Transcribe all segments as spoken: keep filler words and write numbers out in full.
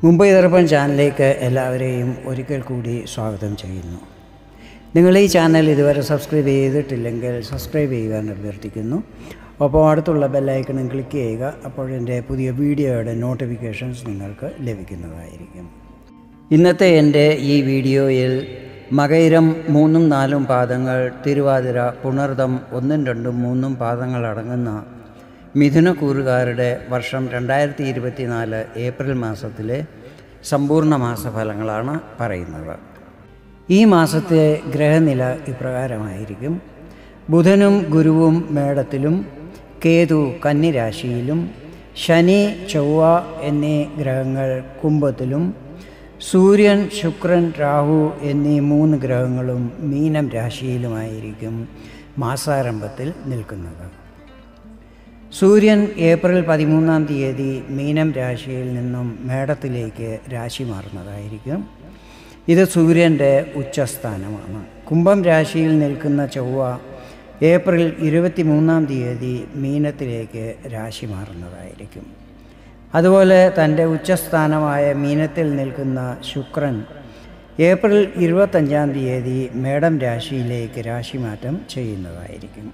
മുംബൈ ദർപ്പൺ ചാനലിലേക്ക് എല്ലാവരെയും ഒരിക്കൽ കൂടി സ്വാഗതം ചെയ്യുന്നു. നിങ്ങൾ ഈ ചാനൽ ഇതുവരെ സബ്സ്ക്രൈബ് ചെയ്തിട്ടില്ലെങ്കിൽ സബ്സ്ക്രൈബ് ചെയ്യുവാൻ അഭ്യർത്ഥിക്കുന്നു. ഒപ്പം അടുത്തുള്ള ബെല്ലൈക്കണും ക്ലിക്ക് ചെയ്യുക. അപ്പോൾ എൻ്റെ പുതിയ വീഡിയോയുടെ നോട്ടിഫിക്കേഷൻസ് നിങ്ങൾക്ക് ലഭിക്കുന്നതായിരിക്കും. ഇന്നത്തെ എൻ്റെ ഈ വീഡിയോയിൽ മകയിരം മൂന്നും നാലും പാദങ്ങൾ, തിരുവാതിര, പുണർദം ഒന്നും രണ്ടും മൂന്നും പാദങ്ങൾ അടങ്ങുന്ന മിഥുനക്കൂറുകാരുടെ വർഷം രണ്ടായിരത്തി ഇരുപത്തി നാല് ഏപ്രിൽ മാസത്തിലെ സമ്പൂർണ്ണ മാസഫലങ്ങളാണ് പറയുന്നത്. ഈ മാസത്തെ ഗ്രഹനില ഇപ്രകാരമായിരിക്കും. ബുധനും ഗുരുവും മേടത്തിലും, കേതു കന്നിരാശിയിലും, ശനി ചൊവ്വ എന്നീ ഗ്രഹങ്ങൾ കുംഭത്തിലും, സൂര്യൻ ശുക്രൻ രാഹു എന്നീ മൂന്ന് ഗ്രഹങ്ങളും മീനം രാശിയിലുമായിരിക്കും മാസാരംഭത്തിൽ നിൽക്കുന്നത്. സൂര്യൻ ഏപ്രിൽ പതിമൂന്നാം തീയതി മീനം രാശിയിൽ നിന്നും മേടത്തിലേക്ക് രാശി മാറുന്നതായിരിക്കും. ഇത് സൂര്യൻ്റെ ഉച്ചസ്ഥാനമാണ്. കുംഭം രാശിയിൽ നിൽക്കുന്ന ചൊവ്വ ഏപ്രിൽ ഇരുപത്തി മൂന്നാം തീയതി മീനത്തിലേക്ക് രാശി മാറുന്നതായിരിക്കും. അതുപോലെ തൻ്റെ ഉച്ചസ്ഥാനമായ മീനത്തിൽ നിൽക്കുന്ന ശുക്രൻ ഏപ്രിൽ ഇരുപത്തഞ്ചാം തീയതി മേടം രാശിയിലേക്ക് രാശിമാറ്റം ചെയ്യുന്നതായിരിക്കും.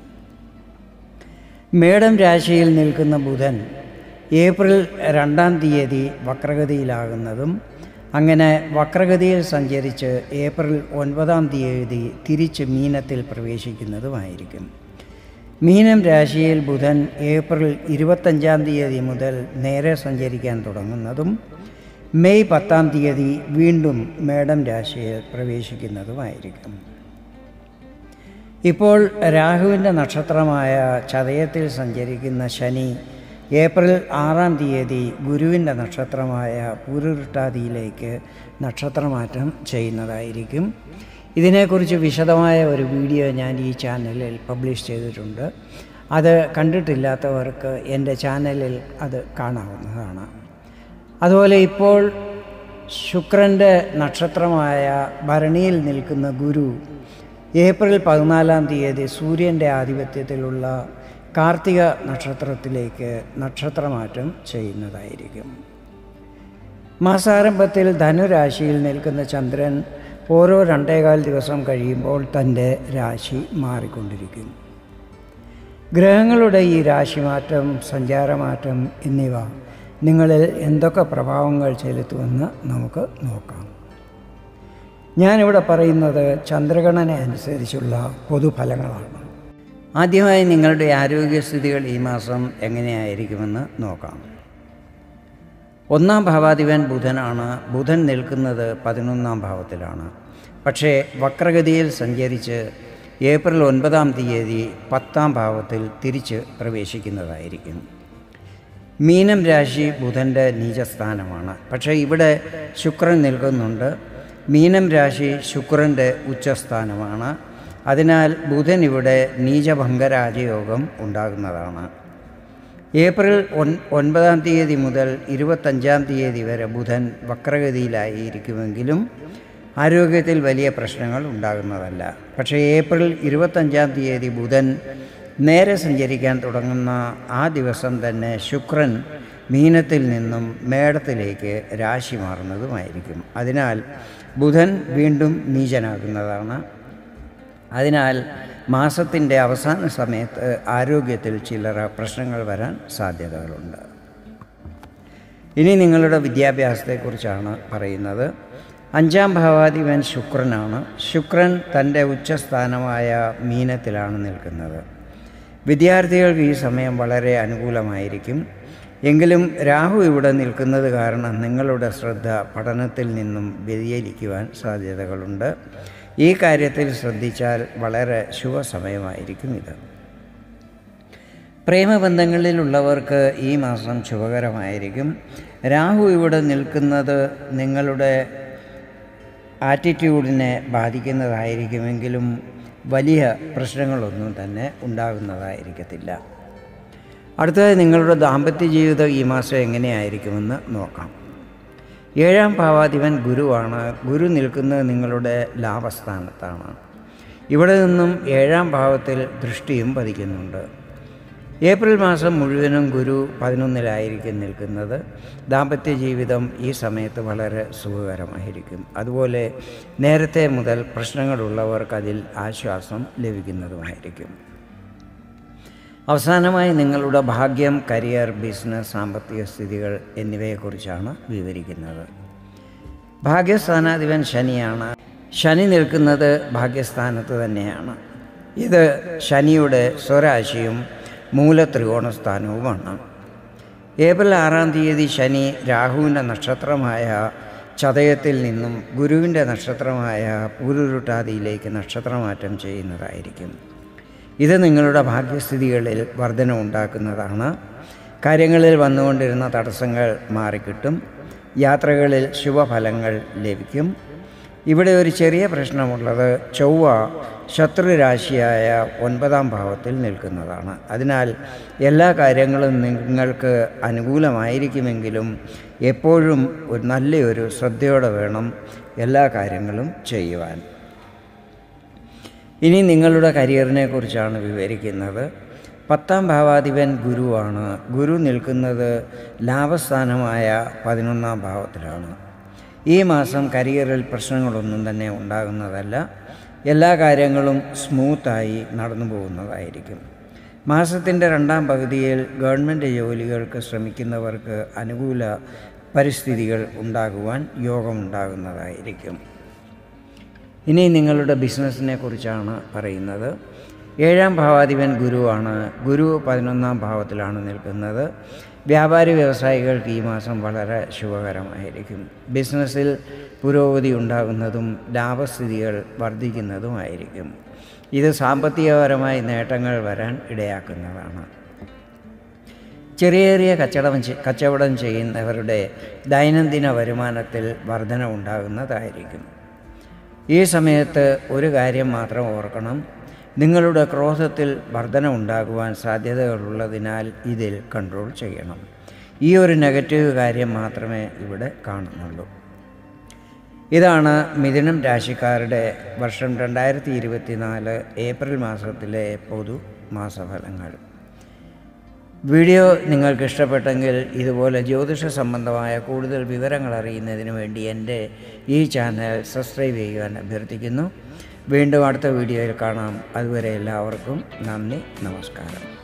മേടം രാശിയിൽ നിൽക്കുന്ന ബുധൻ ഏപ്രിൽ രണ്ടാം തീയതി വക്രഗതിയിലാകുന്നതും അങ്ങനെ വക്രഗതിയിൽ സഞ്ചരിച്ച് ഏപ്രിൽ ഒൻപതാം തീയതി തിരിച്ച് മീനത്തിൽ പ്രവേശിക്കുന്നതുമായിരിക്കും. മീനം രാശിയിൽ ബുധൻ ഏപ്രിൽ ഇരുപത്തഞ്ചാം തീയതി മുതൽ നേരെ സഞ്ചരിക്കാൻ തുടങ്ങുന്നതും മെയ് പത്താം തീയതി വീണ്ടും മേടം രാശിയിൽ പ്രവേശിക്കുന്നതുമായിരിക്കും. ഇപ്പോൾ രാഹുവിൻ്റെ നക്ഷത്രമായ ചതയത്തിൽ സഞ്ചരിക്കുന്ന ശനി ഏപ്രിൽ ആറാം തീയതി ഗുരുവിൻ്റെ നക്ഷത്രമായ പൂരുരുട്ടാതിയിലേക്ക് നക്ഷത്രമാറ്റം ചെയ്യുന്നതായിരിക്കും. ഇതിനെക്കുറിച്ച് വിശദമായ ഒരു വീഡിയോ ഞാൻ ഈ ചാനലിൽ പബ്ലിഷ് ചെയ്തിട്ടുണ്ട്. അത് കണ്ടിട്ടില്ലാത്തവർക്ക് എൻ്റെ ചാനലിൽ അത് കാണാവുന്നതാണ്. അതുപോലെ ഇപ്പോൾ ശുക്രൻ്റെ നക്ഷത്രമായ ഭരണിയിൽ നിൽക്കുന്ന ഗുരു ഏപ്രിൽ പതിനാലാം തീയതി സൂര്യൻ്റെ ആധിപത്യത്തിലുള്ള കാർത്തിക നക്ഷത്രത്തിലേക്ക് നക്ഷത്രമാറ്റം ചെയ്യുന്നതായിരിക്കും. മാസാരംഭത്തിൽ ധനുരാശിയിൽ നിൽക്കുന്ന ചന്ദ്രൻ ഓരോ രണ്ടേകാൽ ദിവസം കഴിയുമ്പോൾ തൻ്റെ രാശി മാറിക്കൊണ്ടിരിക്കും. ഗ്രഹങ്ങളുടെ ഈ രാശിമാറ്റം, സഞ്ചാരമാറ്റം എന്നിവ നിങ്ങളിൽ എന്തൊക്കെ പ്രഭാവങ്ങൾ ചെലുത്തുമെന്ന് നമുക്ക് നോക്കാം. ഞാനിവിടെ പറയുന്നത് ചന്ദ്രഗണന അനുസരിച്ചുള്ള പൊതുഫലങ്ങളാണ്. ആദ്യമായി നിങ്ങളുടെ ആരോഗ്യസ്ഥിതികൾ ഈ മാസം എങ്ങനെയായിരിക്കുമെന്ന് നോക്കാം. ഒന്നാം ഭാവാധിപൻ ബുധനാണ്. ബുധൻ നിൽക്കുന്നത് പതിനൊന്നാം ഭാവത്തിലാണ്. പക്ഷേ വക്രഗതിയിൽ സഞ്ചരിച്ച് ഏപ്രിൽ ഒൻപതാം തീയതി പത്താം ഭാവത്തിൽ തിരിച്ച് പ്രവേശിക്കുന്നതായിരിക്കും. മീനം രാശി ബുധൻ്റെ നീചസ്ഥാനമാണ്. പക്ഷേ ഇവിടെ ശുക്രൻ നിൽക്കുന്നുണ്ട്. മീനം രാശി ശുക്രൻ്റെ ഉച്ചസ്ഥാനമാണ്. അതിനാൽ ബുധൻ ഇവിടെ നീചഭംഗരാജയോഗം ഉണ്ടാകുന്നതാണ്. ഏപ്രിൽ ഒൻ ഒൻപതാം തീയതി മുതൽ ഇരുപത്തഞ്ചാം തീയതി വരെ ബുധൻ വക്രഗതിയിലായിരിക്കുമെങ്കിലും ആരോഗ്യത്തിൽ വലിയ പ്രശ്നങ്ങൾ ഉണ്ടാകുന്നതല്ല. പക്ഷേ ഏപ്രിൽ ഇരുപത്തഞ്ചാം തീയതി ബുധൻ നേരെ സഞ്ചരിക്കാൻ തുടങ്ങുന്ന ആ ദിവസം തന്നെ ശുക്രൻ മീനത്തിൽ നിന്നും മേടത്തിലേക്ക് രാശി മാറുന്നതുമായിരിക്കും. അതിനാൽ ബുധൻ വീണ്ടും നീചനാകുന്നതാണ്. അതിനാൽ മാസത്തിൻ്റെ അവസാന സമയത്ത് ആരോഗ്യത്തിൽ ചില്ലറ പ്രശ്നങ്ങൾ വരാൻ സാധ്യതകളുണ്ട്. ഇനി നിങ്ങളുടെ വിദ്യാഭ്യാസത്തെക്കുറിച്ചാണ് പറയുന്നത്. അഞ്ചാം ഭാവാധിപൻ ശുക്രനാണ്. ശുക്രൻ തൻ്റെ ഉച്ചസ്ഥാനമായ മീനത്തിലാണ് നിൽക്കുന്നത്. വിദ്യാർത്ഥികൾക്ക് ഈ സമയം വളരെ അനുകൂലമായിരിക്കും. എങ്കിലും രാഹു ഇവിടെ നിൽക്കുന്നത് കാരണം നിങ്ങളുടെ ശ്രദ്ധ പഠനത്തിൽ നിന്നും വ്യതിചലിക്കുവാൻ സാധ്യതകളുണ്ട്. ഈ കാര്യത്തിൽ ശ്രദ്ധിച്ചാൽ വളരെ ശുഭസമയമായിരിക്കും ഇത്. പ്രേമബന്ധങ്ങളിലുള്ളവർക്ക് ഈ മാസം ശുഭകരമായിരിക്കും. രാഹു ഇവിടെ നിൽക്കുന്നത് നിങ്ങളുടെ ആറ്റിറ്റ്യൂഡിനെ ബാധിക്കുന്നതായിരിക്കുമെങ്കിലും വലിയ പ്രശ്നങ്ങളൊന്നും തന്നെ ഉണ്ടാകുന്നതായിരിക്കത്തില്ല. അടുത്തതായി നിങ്ങളുടെ ദാമ്പത്യ ജീവിതം ഈ മാസം എങ്ങനെയായിരിക്കുമെന്ന് നോക്കാം. ഏഴാം ഭാവാധിപൻ ഗുരുവാണ്. ഗുരു നിൽക്കുന്നത് നിങ്ങളുടെ ലാഭസ്ഥാനത്താണ്. ഇവിടെ നിന്നും ഏഴാം ഭാവത്തിൽ ദൃഷ്ടിയും പതിക്കുന്നുണ്ട്. ഏപ്രിൽ മാസം മുഴുവനും ഗുരു പതിനൊന്നിലായിരിക്കും നിൽക്കുന്നത്. ദാമ്പത്യ ജീവിതം ഈ സമയത്ത് വളരെ സുഖകരമായിരിക്കും. അതുപോലെ നേരത്തെ മുതൽ പ്രശ്നങ്ങളുള്ളവർക്ക് അതിൽ ആശ്വാസം ലഭിക്കുന്നതുമായിരിക്കും. അവസാനമായി നിങ്ങളുടെ ഭാഗ്യം, കരിയർ, ബിസിനസ്, സാമ്പത്തിക സ്ഥിതികൾ എന്നിവയെക്കുറിച്ചാണ് വിവരിക്കുന്നത്. ഭാഗ്യസ്ഥാനാധിപൻ ശനിയാണ്. ശനി നിൽക്കുന്നത് ഭാഗ്യസ്ഥാനത്ത് തന്നെയാണ്. ഇത് ശനിയുടെ സ്വരാശിയും മൂലത്രികോണസ്ഥാനവുമാണ്. ഏപ്രിൽ ആറാം തീയതി ശനി രാഹുവിൻ്റെ നക്ഷത്രമായ ചതയത്തിൽ നിന്നും ഗുരുവിൻ്റെ നക്ഷത്രമായ പൂരുരുട്ടാതിയിലേക്ക് നക്ഷത്രമാറ്റം ചെയ്യുന്നതായിരിക്കും. ഇത് നിങ്ങളുടെ ഭാഗ്യസ്ഥിതികളിൽ വർധന ഉണ്ടാക്കുന്നതാണ്. കാര്യങ്ങളിൽ വന്നുകൊണ്ടിരുന്ന തടസ്സങ്ങൾ മാറിക്കിട്ടും. യാത്രകളിൽ ശുഭഫലങ്ങൾ ലഭിക്കും. ഇവിടെ ഒരു ചെറിയ പ്രശ്നമുള്ളത് ചൊവ്വ ശത്രുരാശിയായ ഒൻപതാം ഭാവത്തിൽ നിൽക്കുന്നതാണ്. അതിനാൽ എല്ലാ കാര്യങ്ങളും നിങ്ങൾക്ക് അനുകൂലമായിരിക്കുമെങ്കിലും എപ്പോഴും ഒരു നല്ലൊരു ശ്രദ്ധയോടെ വേണം എല്ലാ കാര്യങ്ങളും ചെയ്യുവാൻ. ഇനി നിങ്ങളുടെ കരിയറിനെ കുറിച്ചാണ് വിവരിക്കുന്നത്. പത്താം ഭാവാധിപൻ ഗുരുവാണ്. ഗുരു നിൽക്കുന്നത് ലാഭസ്ഥാനമായ പതിനൊന്നാം ഭാവത്തിലാണ്. ഈ മാസം കരിയറിൽ പ്രശ്നങ്ങളൊന്നും തന്നെ ഉണ്ടാകുന്നതല്ല. എല്ലാ കാര്യങ്ങളും സ്മൂത്തായി നടന്നു പോകുന്നതായിരിക്കും. മാസത്തിൻ്റെ രണ്ടാം പകുതിയിൽ ഗവൺമെൻറ് ജോലികൾക്ക് ശ്രമിക്കുന്നവർക്ക് അനുകൂല പരിസ്ഥിതികൾ ഉണ്ടാകുവാൻ യോഗമുണ്ടാകുന്നതായിരിക്കും. ഇനി നിങ്ങളുടെ ബിസിനസ്സിനെ കുറിച്ചാണ് പറയുന്നത്. ഏഴാം ഭാവാധിപൻ ഗുരുവാണ്. ഗുരു പതിനൊന്നാം ഭാവത്തിലാണ് നിൽക്കുന്നത്. വ്യാപാരി വ്യവസായികൾക്ക് ഈ മാസം വളരെ ശുഭകരമായിരിക്കും. ബിസിനസ്സിൽ പുരോഗതി ഉണ്ടാകുന്നതും ലാഭസ്ഥിതികൾ വർദ്ധിക്കുന്നതുമായിരിക്കും. ഇത് സാമ്പത്തികപരമായി നേട്ടങ്ങൾ വരാൻ ഇടയാക്കുന്നതാണ്. ചെറിയ ചെറിയ കച്ചവടം കച്ചവടം ചെയ്യുന്നവരുടെ ദൈനംദിന വരുമാനത്തിൽ വർധന ഉണ്ടാകുന്നതായിരിക്കും. ഈ സമയത്ത് ഒരു കാര്യം മാത്രം ഓർക്കണം. നിങ്ങളുടെ ക്രോധത്തിൽ വർധന ഉണ്ടാകുവാൻ സാധ്യതകളുള്ളതിനാൽ ഇതിൽ കൺട്രോൾ ചെയ്യണം. ഈ ഒരു നെഗറ്റീവ് കാര്യം മാത്രമേ ഇവിടെ കാണുന്നുള്ളൂ. ഇതാണ് മിഥുനം രാശിക്കാരുടെ വർഷം രണ്ടായിരത്തി ഇരുപത്തി നാല് ഏപ്രിൽ മാസത്തിലെ പൊതു മാസഫലങ്ങൾ. വീഡിയോ നിങ്ങൾക്ക് ഇഷ്ടപ്പെട്ടെങ്കിൽ ഇതുപോലെ ജ്യോതിഷ സംബന്ധമായ കൂടുതൽ വിവരങ്ങൾ അറിയുന്നതിന് വേണ്ടി എൻ്റെ ഈ ചാനൽ സബ്സ്ക്രൈബ് ചെയ്യുവാൻ അഭ്യർത്ഥിക്കുന്നു. വീണ്ടും അടുത്ത വീഡിയോയിൽ കാണാം. അതുവരെ എല്ലാവർക്കും നന്ദി, നമസ്കാരം.